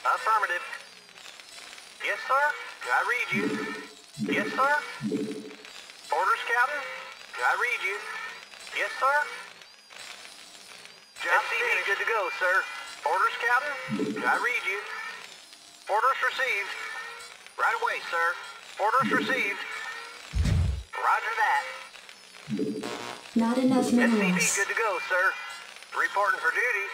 Affirmative. Yes, sir. I read you. Yes, sir. Orders, Captain. I read you. Yes, sir. Job finished. Good to go, sir. Orders, Captain. I read you. Orders received. Right away, sir. Orders received. Roger that. Not enough minerals. SCV good to go, sir. Reporting for duty.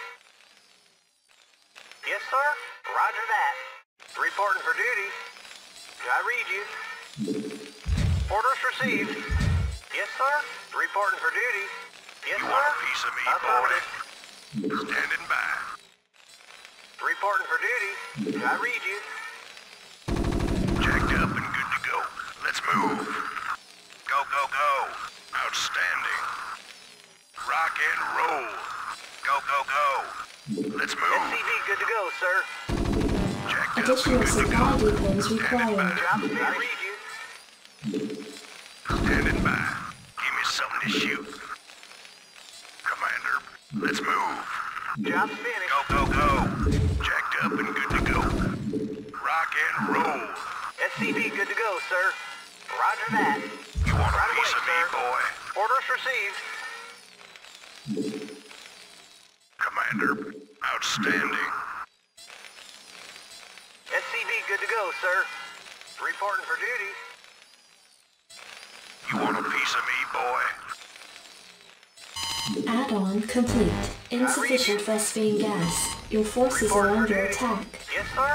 Yes, sir. Roger that. Reporting for duty. I read you. Orders received. Yes, sir. Reporting for duty. Yes, you sir. want a piece of me, boy? Standing by. Reporting for duty. I read you. Jacked up and good to go. Let's move. Go, go, go. Outstanding. Rock and roll. Go, go, go. Let's move. SCV good to go, sir. Jacked up Additional and good to supply go. depots required. Job finished. I read you. Standing by. Give me something to shoot. Commander, let's move. Job's finished. Go, go, go. Jacked up and good to go. Rock and roll. SCV good to go, sir. Roger that. You want a Right piece away, of me, sir. boy? Orders received. Commander, outstanding. SCV good to go, sir. Reporting for duty. You want a piece of me, boy? Add-on complete. Insufficient Vespene gas. Your forces are under attack. Yes, sir.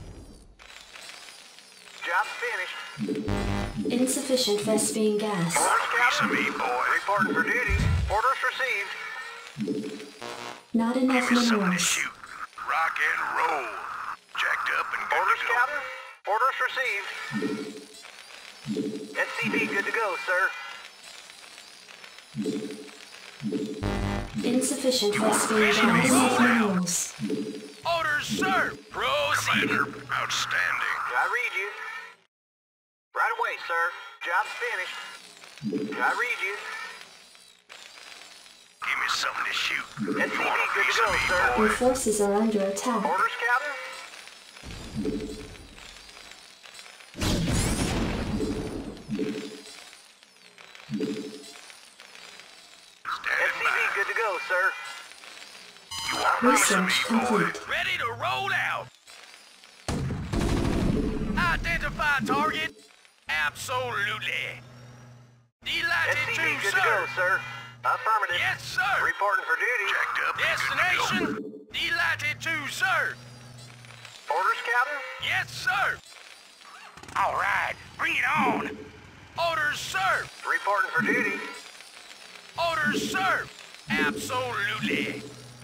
Job finished. Insufficient Vespene gas. Want a piece of me, boy? Reporting for duty. Orders received. Not enough Give me something to minerals. shoot. Rock and roll. Jacked up and good Orders, to go. Captain. Orders received. SCV good to go, sir. Insufficient Vespene gas. Not enough minerals. Orders, sir. Proceed. Commander, outstanding. I read you. Right away, sir. Job's finished. I read you. Give me something to shoot. You SCV want a good piece to of go, me, sir. Your boy? forces are under attack. Orders, Captain. Standing SCV by. good to go, sir. You want a piece of me, Research boy? complete. Ready to roll out. Identify target. Absolutely. Delighted SCV to, good to go, sir. sir. Affirmative. Yes, sir. Reporting for duty. Jacked up and good to go. Destination. Delighted to, sir. Orders, Captain. Yes, sir. All right, bring it on. Orders, sir. Reporting for duty. Orders, sir. Absolutely.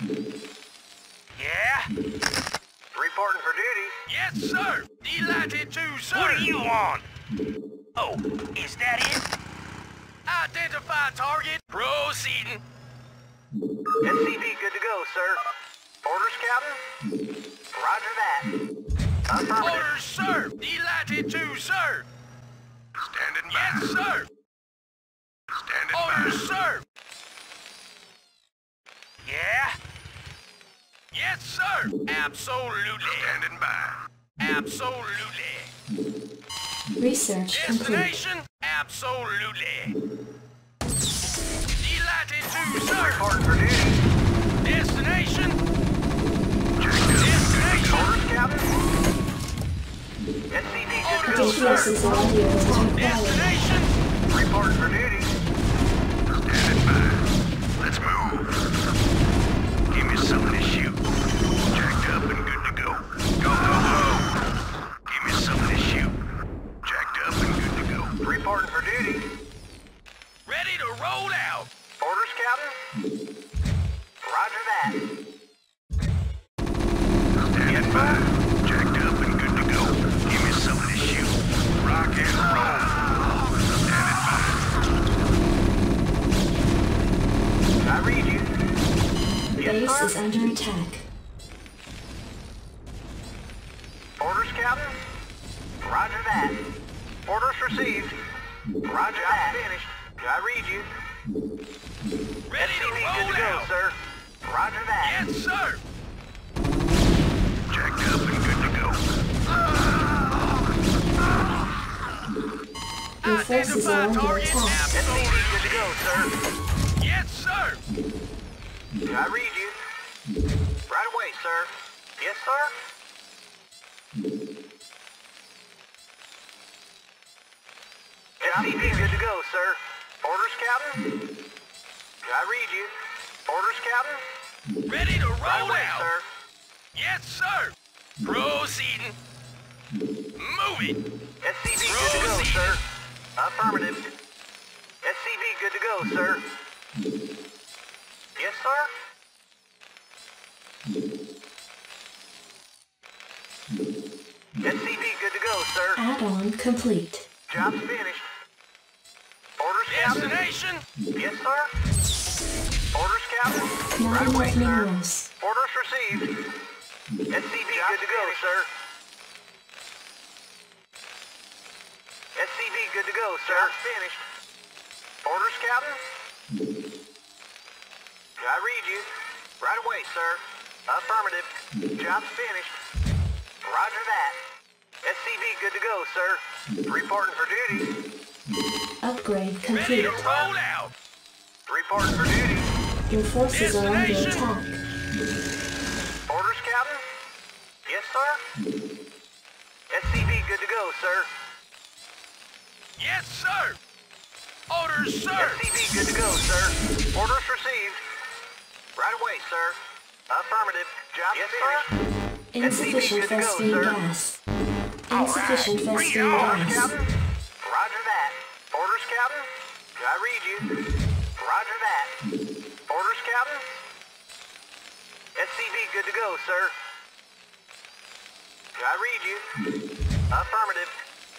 Yeah? Reporting for duty. Yes, sir. Delighted to, sir. What do you want? Oh, is that it? Identify target. Proceeding. SCV good to go, sir. Orders, Captain. Roger that. Affirmative. Orders, sir. Delighted to, sir. Standing by. Yes, sir. Standing Orders, by. sir. Yeah? Yes, sir. Absolutely. Standing by. Absolutely. Research complete. Destination? Absolutely. Delighted to, sir. Reporting for duty. Destination? Jacked up. Destination? Orders, Captain. SCV good to go, Your sir. forces are under attack. Destination? Reporting for duty. Standing by. Let's move. Give me something to shoot. Jacked up and good to go. Go, go, go. Give me something to shoot. Jacked up and good to go. Reporting for duty. Ready to roll out. Orders, Captain. Roger that. Standing by. Jacked up and good to go. Give me something to shoot. Rock and roll. Standing by. I read you. Yes, Base sir. is under attack. Orders, Captain. Roger that. Orders received. Roger that. Finished. I read you. Ready to SCV good roll to go, out. sir. Roger that. Yes, sir. Jacked up and good to forces are under target. attack. SCV good to go, sir. Yes, sir. I read you. Right away, sir. Yes, sir. SCV good to go, sir. Orders, Captain? I read you. Orders, Captain? Ready to Right roll away, out. sir. Yes, sir. Proceeding. Moving. SCV good to go, sir. Affirmative. SCV good to go, sir. Yes, sir. SCV good to go, sir. Add-on complete. Job's finished. Orders, Captain? Destination. Yes, sir. Orders, Captain? Not Right away, enough sir. minerals. Orders received. SCV good to go, sir. SCV good to go, sir. Job's finished. Orders, Captain? I read you. Right away, sir. Affirmative. Job's finished. Roger that. SCV good to go, sir. Reporting for duty. Upgrade Ready complete. to roll out. Reporting for duty. Your forces are under Destination. attack. Orders, Captain? Yes, sir. SCV good to go, sir. Yes, sir. Orders, sir. SCV good to go, sir. Orders received. Right away, sir. Affirmative. Job finished. Insufficient good to go, phosphine sir. gas. Insufficient Bring it phosphine on, Orders, gas. Captain? Roger that. Orders, Captain? I read you. Roger that. Orders, Captain? SCV good to go, sir. I read you. Affirmative.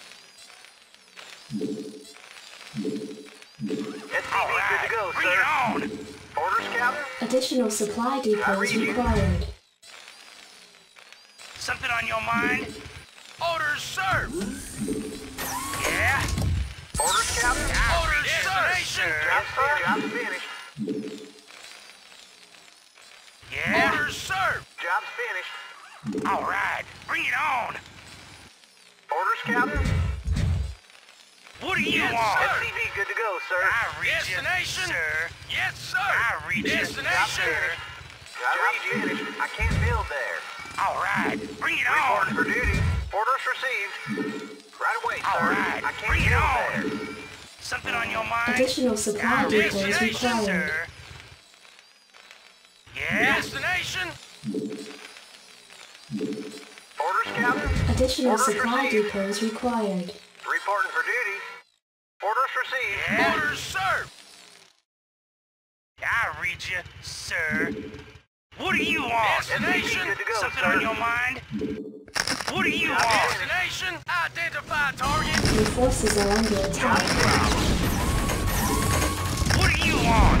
SCV good to go, Bring it sir. on. Orders, Captain? Additional supply depots read you. required. Something on your mind? Orders, sir. Yeah? Orders, Captain? Orders, Destination. sir. Yes, sir. Job's finished. Yeah? Orders, sir. Job's finished. All right, bring it on. Orders, Captain? What do you Yes, want? sir. SCV good to go, sir. I read Destination. you, sir. Yes, sir. I read you. Destination. I read you. Finished. I can't build there. All right, bring it Reporting on. for duty. Orders received. Right away, sir. All right, I can't bring it build on. there. Something on your mind? Additional supply I depots read you, required. sir. Yeah? Destination. Orders, Captain? Additional Orders supply received. depots required. Reporting for duty. Orders received. Yeah? Orders, sir. I read you, sir. What do you want? Destination. Good to go, Something sir. on your mind? What do you want? Destination. Identify target. Your forces are under attack. What do you want?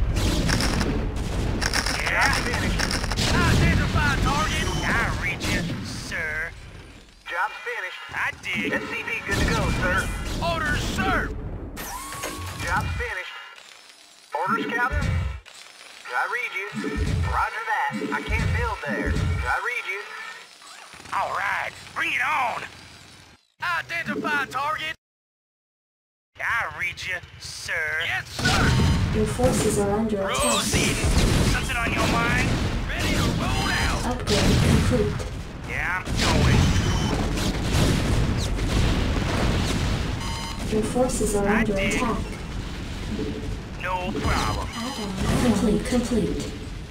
Yeah? Finished. Identify target. I read you, sir. Job's finished. I dig. SCV good to go, sir. Orders, sir. Job's finished. Orders, Captain? I read you. Roger that. I can't build there. I read you. All right, bring it on. Identify target. I read you, sir. Yes, sir. Your forces are under attack. Proceeding. Something on your mind? Ready to roll out. Upgrade complete. Yeah, I'm going. Your forces are I under dig. attack. No problem. Add-on complete.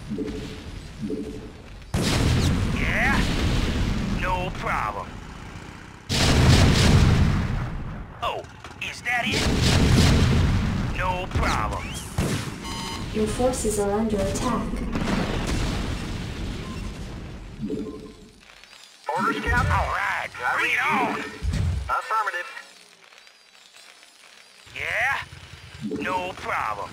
Yeah? No problem. Oh, is that it? No problem. Your forces are under attack. Orders, Captain? All right, bring it on. Affirmative. Yeah? No problem.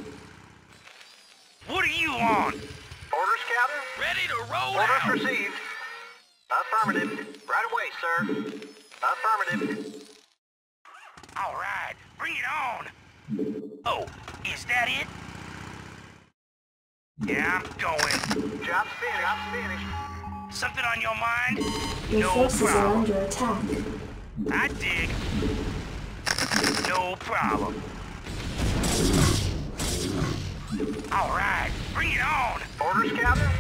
What do you want? Orders, Captain? Ready to roll Orders out. received. Affirmative. Right away, sir. Affirmative. All right, bring it on. Oh, is that it? Yeah, I'm going. Job's finished. Job's finished. Something on your mind? Your No forces are problem. under attack. I dig. No problem. All right, bring it on. Orders, Captain?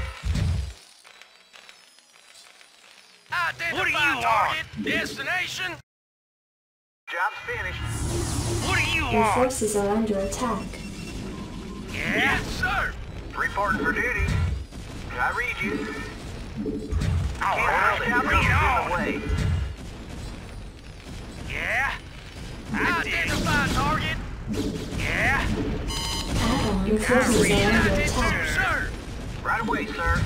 What do you Identify want? target. Destination. Job's finished. What do you Your want? forces are under attack. Yeah? Yes, sir. Reporting for duty. I read you. All right, Captain, bring it in the on. way. Yeah? I dig. Identify target. Yeah? Add-on. Your forces are under United attack. 2, sir. Right away, sir.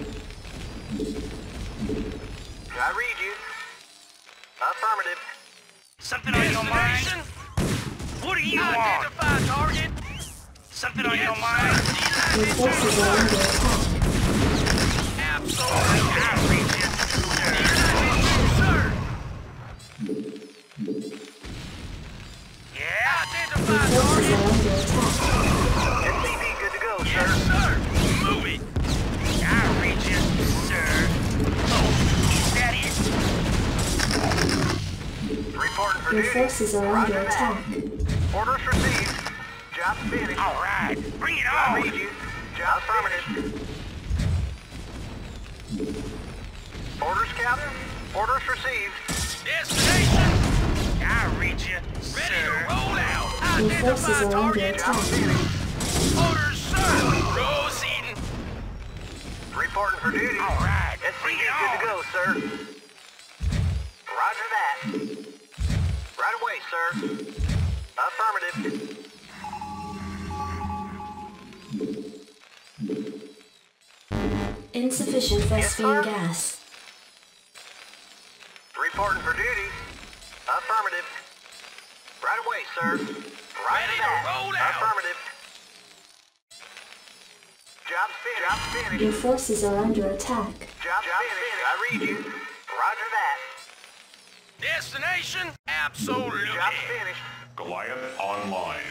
I read you. Affirmative. Something on your mind? Destination. What do you want? Identify target. Something on your Yes, mind? sir. Your United forces are under attack. Absolutely. I read you, sir. United 2, sir. Yeah? Identify Your forces target. are under attack. SCV good to go, Yes, sir. sir. Move it. I read you, sir. Oh, is that it? Reporting for Your duty. forces are under Roger that. attack. Orders received. Job finished. All right, bring it I on. read you. Job affirmative. Orders, Captain? Orders received. Destination. I read you, Ready to sir. roll out. Your forces Identify are under target. Job attack. finished. Orders, sir. Proceeding. Reporting for duty. All right, bring SCV it good to on. go, sir. Roger that. Right away, sir. Affirmative. Insufficient Vespine gas. Reporting for duty. Affirmative. Right away, sir. Right Ready to that. roll out. Affirmative. Job's finished. Job's finished. Your forces are under attack. Job's finished. I read you. Roger that. Destination. Absolutely. Job's finished. Goliath online.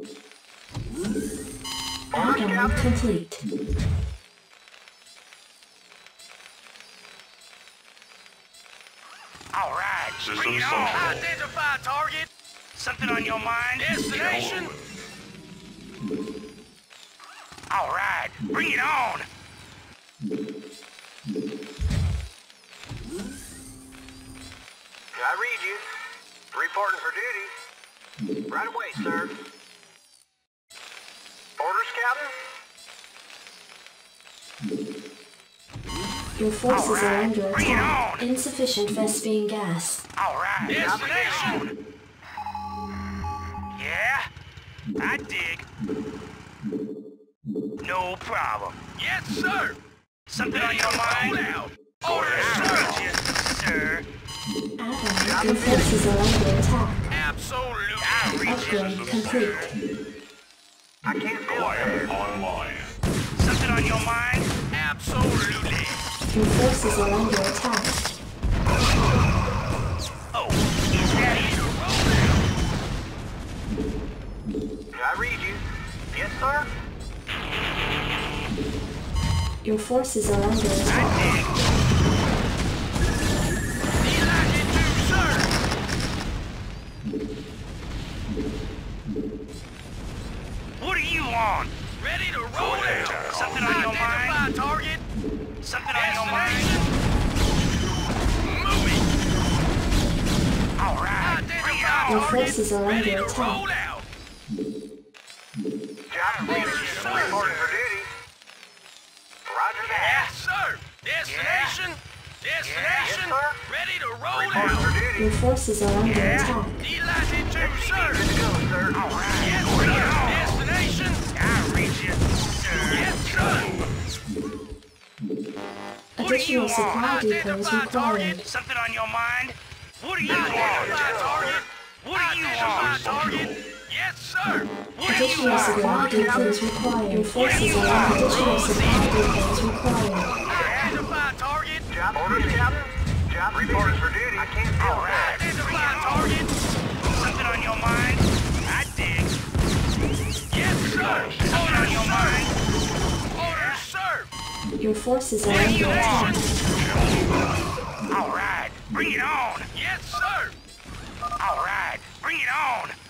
Orders, Add-on Captain? complete. All right, bring System it on. functional. Identify target. Something on your mind? Destination. All right, bring it on. I read you. Reporting for duty. Right away, sir. Orders, Captain? Your forces are Alright, under bring it attack. on. Insufficient Vespine gas. All right. Destination. Yeah? I dig. No problem. Yes, sir. Something on Ready to your roll mind? out. Orders, I sir. read you, sir. Add-on. Your forces are under attack. Absolutely. I read you, Upgrade complete. I can't build Goliath there. online. Something on your mind? Absolutely. Your forces are under attack. Oh, is that Ready it? to roll out. I read you. Yes, sir? Your forces are under I attack. dig. United 2, sir. What do you want? Ready to roll out. Something on your Identify mind? target. Something on your mind? Destination. Move it. All right, bring it Identify on. Your target. forces are Ready under to attack. roll out. Job finished. Reporting for duty. Roger that. Yes, sir. Destination. Destination. Yes, sir. Ready to roll Reporting for out. duty. Your forces are under Yeah. attack. United 2, sir. Good to go, sir. All right, Yes, bring it sir. on. Destination. I read you, sir. Yes, sir. Additional want? supply depots Identify required. target. Something on your mind? What do you want? Identify target. What do you Identify want? target. Yes, sir. What do you Additional want? supply depots required. Your forces are under additional supply depots required. Identify target. Job orders, Captain? Job reporting for duty. I can't build All right, bring Identify it on. target. Something on your mind? I dig. Yes, sir. Something on your mind? Orders, sir. Your forces are What do you under attack. want? All right, bring it on. Yes, sir. All right, bring it on.